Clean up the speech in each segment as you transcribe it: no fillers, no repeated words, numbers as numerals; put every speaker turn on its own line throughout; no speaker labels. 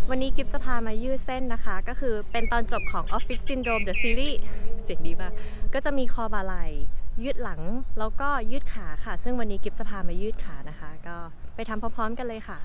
วันนี้กิฟจะพามายืดเส้นนะคะก็คือเป็นตอนจบของ Office Syndrome The Series เสียงดีป่ะก็จะมีคอบ่าไหล่ยืดหลังแล้วก็ยืดขาค่ะซึ่งวันนี้กิฟจะพามายืดขานะคะก็ไปทำพร้อมๆกันเลยค่ะ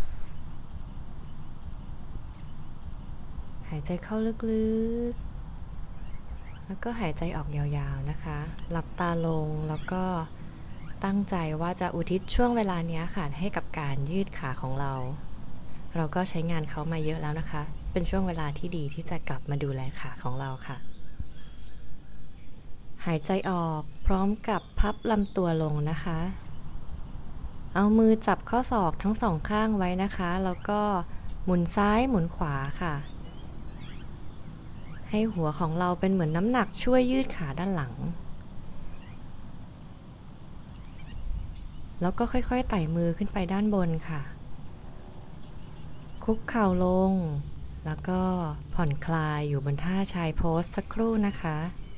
หายใจเข้าลึกๆแล้วก็หายใจออกยาวๆนะคะหลับตาลงแล้วก็ตั้งใจว่าจะอุทิศช่วงเวลานี้ค่ะให้กับการยืดขาของเราก็ใช้งานเขามาเยอะแล้วนะคะเป็นช่วงเวลาที่ดีที่จะกลับมาดูแลขาของเราค่ะหายใจออกพร้อมกับพับลำตัวลงนะคะเอามือจับข้อศอกทั้งสองข้างไว้นะคะแล้วก็หมุนซ้ายหมุนขวาค่ะให้หัวของเราเป็นเหมือนน้ำหนักช่วยยืดขาด้านหลังแล้วก็ค่อยๆไต่มือขึ้นไปด้านบนค่ะคุกเข่าลงแล้วก็ผ่อนคลายอยู่บนท่าชายโพสสักครู่นะคะ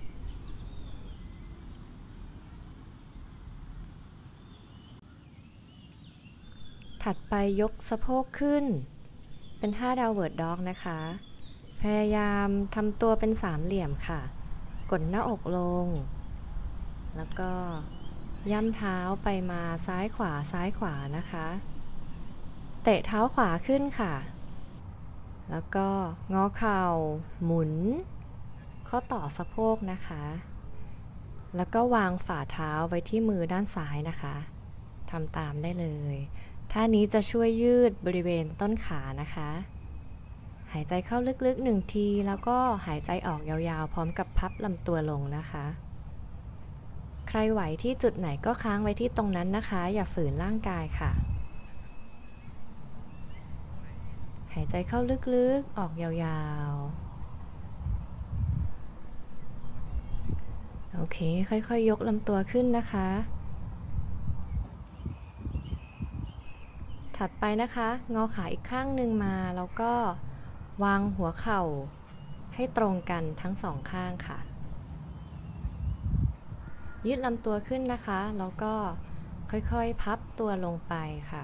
ถัดไปยกสะโพกขึ้นเป็นท่าดาวเวิร์ดด็อกนะคะพยายามทำตัวเป็นสามเหลี่ยมค่ะกดหน้าอกลงแล้วก็ย่ำเท้าไปมาซ้ายขวาซ้ายขวานะคะเตะเท้าขวาขึ้นค่ะแล้วก็งอเข่าหมุนข้อต่อสะโพกนะคะแล้วก็วางฝ่าเท้าไว้ที่มือด้านซ้ายนะคะทำตามได้เลยท่านี้จะช่วยยืดบริเวณต้นขานะคะหายใจเข้าลึกๆ1 ทีแล้วก็หายใจออกยาวๆพร้อมกับพับลำตัวลงนะคะใครไหวที่จุดไหนก็ค้างไว้ที่ตรงนั้นนะคะอย่าฝืนร่างกายค่ะหายใจเข้าลึกๆออกยาวๆโอเคค่อยๆยกลำตัวขึ้นนะคะถัดไปนะคะงอขาอีกข้างหนึ่งมาแล้วก็วางหัวเข่าให้ตรงกันทั้งสองข้างค่ะยืดลำตัวขึ้นนะคะแล้วก็ค่อยๆพับตัวลงไปค่ะ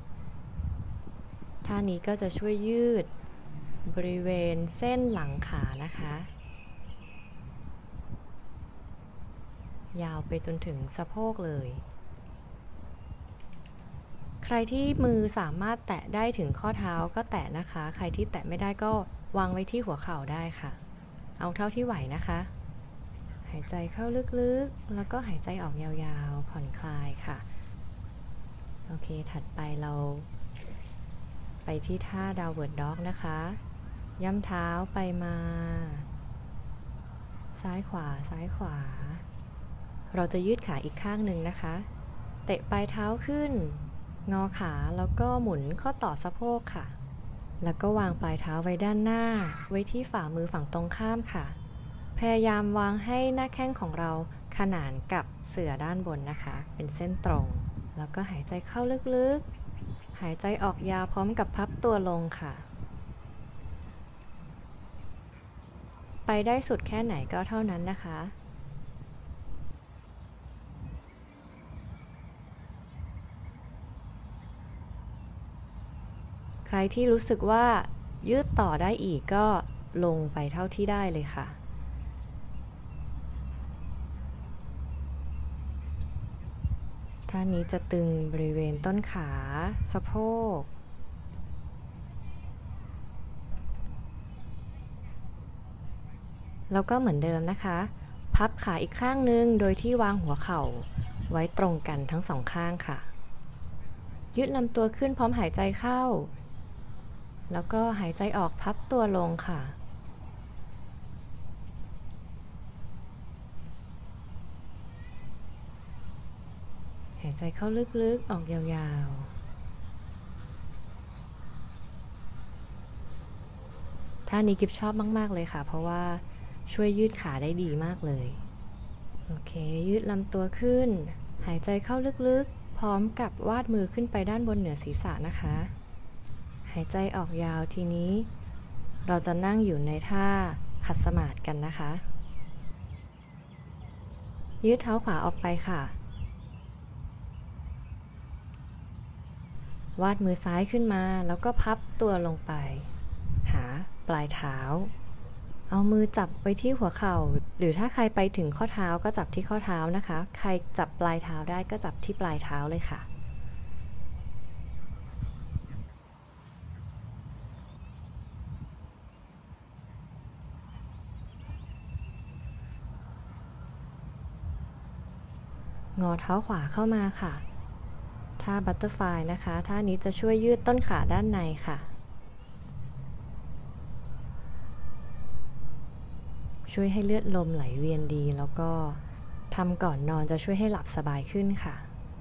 ท่านี้ก็จะช่วยยืดบริเวณเส้นหลังขานะคะยาวไปจนถึงสะโพกเลยใครที่มือสามารถแตะได้ถึงข้อเท้าก็แตะนะคะใครที่แตะไม่ได้ก็วางไว้ที่หัวเข่าได้ค่ะเอาเท่าที่ไหวนะคะหายใจเข้าลึกๆแล้วก็หายใจออกยาวๆผ่อนคลายค่ะโอเคถัดไปเราไปที่ท่าดาวเวิร์ดด็อกนะคะย่ำเท้าไปมาซ้ายขวาซ้ายขวาเราจะยืดขาอีกข้างหนึ่งนะคะเตะปลายเท้าขึ้นงอขาแล้วก็หมุนข้อต่อสะโพกค่ะแล้วก็วางปลายเท้าไว้ด้านหน้าไว้ที่ฝ่ามือฝั่งตรงข้ามค่ะพยายามวางให้หน้าแข้งของเราขนานกับเสื่อด้านบนนะคะเป็นเส้นตรงแล้วก็หายใจเข้าลึกๆหายใจออกยาวพร้อมกับพับตัวลงค่ะไปได้สุดแค่ไหนก็เท่านั้นนะคะใครที่รู้สึกว่ายืดต่อได้อีกก็ลงไปเท่าที่ได้เลยค่ะท่านี้จะตึงบริเวณต้นขาสะโพกแล้วก็เหมือนเดิมนะคะพับขาอีกข้างนึงโดยที่วางหัวเข่าไว้ตรงกันทั้งสองข้างค่ะยืดลำตัวขึ้นพร้อมหายใจเข้าแล้วก็หายใจออกพับตัวลงค่ะหายใจเข้าลึกๆออกยาวๆท่านี้กิฟชอบมากๆเลยค่ะเพราะว่าช่วยยืดขาได้ดีมากเลยโอเคยืดลำตัวขึ้นหายใจเข้าลึกๆพร้อมกับวาดมือขึ้นไปด้านบนเหนือศีรษะนะคะหายใจออกยาวทีนี้เราจะนั่งอยู่ในท่าขัดสมาธิกันนะคะยืดเท้าขวาออกไปค่ะวาดมือซ้ายขึ้นมาแล้วก็พับตัวลงไปปลายเท้าเอามือจับไว้ที่หัวเข่าหรือถ้าใครไปถึงข้อเท้าก็จับที่ข้อเท้านะคะใครจับปลายเท้าได้ก็จับที่ปลายเท้าเลยค่ะงอเท้าขวาเข้ามาค่ะท่าบัตเตอร์ฟลายนะคะท่านี้จะช่วยยืดต้นขาด้านในค่ะช่วยให้เลือดลมไหลเวียนดีแล้วก็ทำก่อนนอนจะช่วยให้หลับสบายขึ้นค่ะ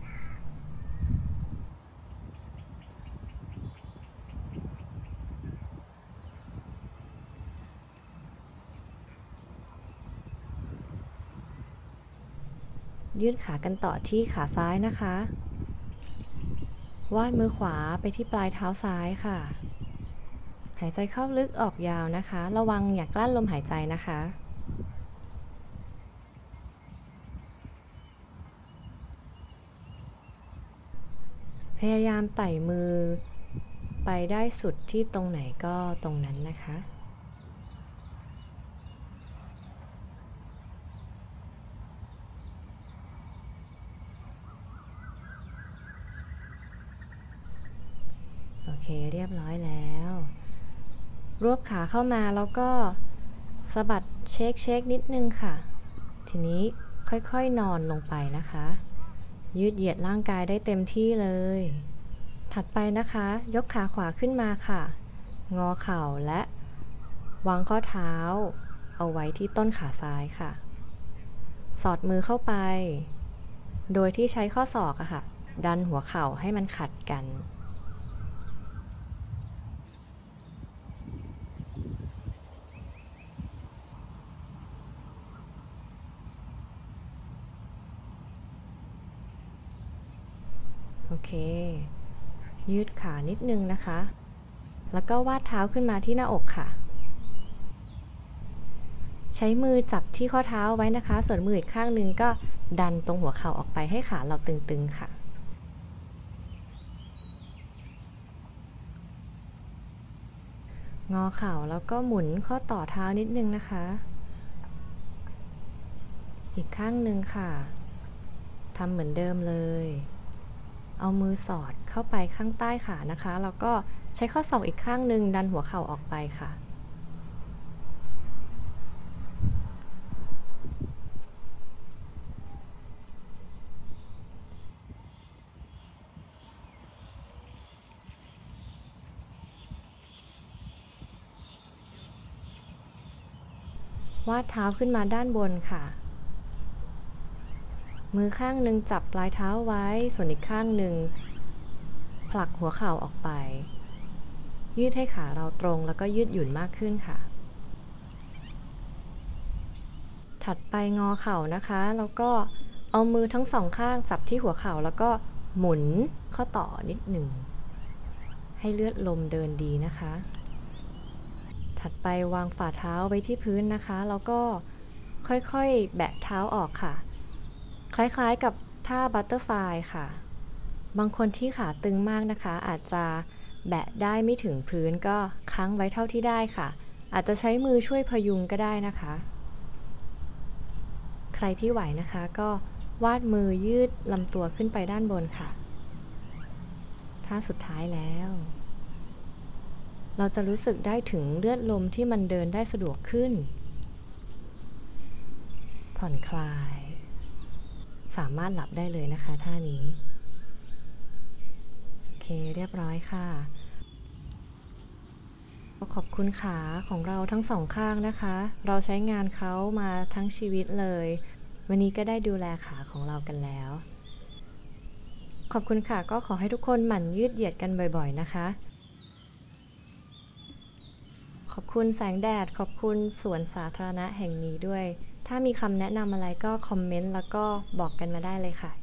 ยืดขากันต่อที่ขาซ้ายนะคะวาดมือขวาไปที่ปลายเท้าซ้ายค่ะหายใจเข้าลึกออกยาวนะคะระวังอย่ากลั้นลมหายใจนะคะพยายามไต่มือไปได้สุดที่ตรงไหนก็ตรงนั้นนะคะโอเคเรียบร้อยแล้วรวบขาเข้ามาแล้วก็สะบัดเช็คนิดนึงค่ะทีนี้ค่อยๆนอนลงไปนะคะยืดเหยียดร่างกายได้เต็มที่เลยถัดไปนะคะยกขาขวาขึ้นมาค่ะงอเข่าและวางข้อเท้าเอาไว้ที่ต้นขาซ้ายค่ะสอดมือเข้าไปโดยที่ใช้ข้อศอกอะค่ะดันหัวเข่าให้มันขัดกันโอเคยืดขานิดนึงนะคะแล้วก็วาดเท้าขึ้นมาที่หน้าอกค่ะใช้มือจับที่ข้อเท้าไว้นะคะส่วนมืออีกข้างหนึ่งก็ดันตรงหัวเข่าออกไปให้ขาเราตึงๆค่ะงอเข่าแล้วก็หมุนข้อต่อเท้านิดนึงนะคะอีกข้างหนึ่งค่ะทำเหมือนเดิมเลยเอามือสอดเข้าไปข้างใต้ขานะคะแล้วก็ใช้ข้อศอกอีกข้างหนึ่งดันหัวเข่าออกไปค่ะวาดเท้าขึ้นมาด้านบนค่ะมือข้างหนึ่งจับปลายเท้าไว้ส่วนอีกข้างหนึ่งผลักหัวเข่าออกไปยืดให้ขาเราตรงแล้วก็ยืดหยุ่นมากขึ้นค่ะถัดไปงอเข่านะคะแล้วก็เอามือทั้งสองข้างจับที่หัวเข่าแล้วก็หมุนข้อต่อนิดหนึ่งให้เลือดลมเดินดีนะคะถัดไปวางฝ่าเท้าไว้ที่พื้นนะคะแล้วก็ค่อยๆแบะเท้าออกค่ะคล้ายๆกับท่าบัตเตอร์ฟลายค่ะบางคนที่ขาตึงมากนะคะอาจจะแบะได้ไม่ถึงพื้นก็ค้างไว้เท่าที่ได้ค่ะอาจจะใช้มือช่วยพยุงก็ได้นะคะใครที่ไหวนะคะก็วาดมือยืดลำตัวขึ้นไปด้านบนค่ะท่าสุดท้ายแล้วเราจะรู้สึกได้ถึงเลือดลมที่มันเดินได้สะดวกขึ้นผ่อนคลายสามารถหลับได้เลยนะคะท่านี้โอเคเรียบร้อยค่ะขอบคุณขาของเราทั้งสองข้างนะคะเราใช้งานเขามาทั้งชีวิตเลยวันนี้ก็ได้ดูแลขาของเรากันแล้วขอบคุณค่ะก็ขอให้ทุกคนหมั่นยืดเหยียดกันบ่อยๆนะคะขอบคุณแสงแดดขอบคุณสวนสาธารณะแห่งนี้ด้วยถ้ามีคำแนะนำอะไรก็คอมเมนต์แล้วก็บอกกันมาได้เลยค่ะ